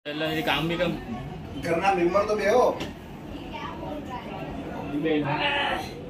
काम भी कम करना, मेंबर तो बे हो।